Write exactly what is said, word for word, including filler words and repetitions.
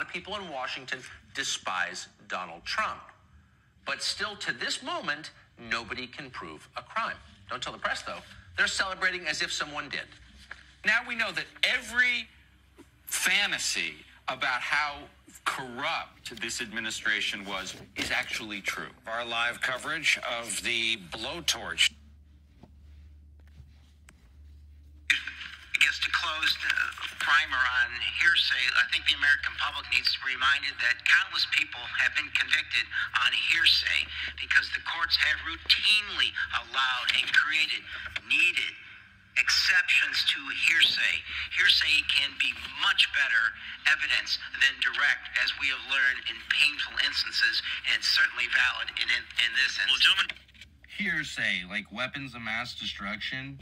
people in Washington despise Donald Trump. But still, to this moment, nobody can prove a crime. Don't tell the press, though. They're celebrating as if someone did. Now we know that every fantasy about how corrupt this administration was is actually true. Our live coverage of the blowtorch. I guess to close the primer on hearsay, I think the American public needs to be reminded that countless people have been convicted on hearsay because the courts have routinely allowed and created needed exceptions to hearsay. Hearsay can be much better evidence than direct, as we have learned in painful instances, and it's certainly valid in, in, in this instance. Hearsay, like weapons of mass destruction.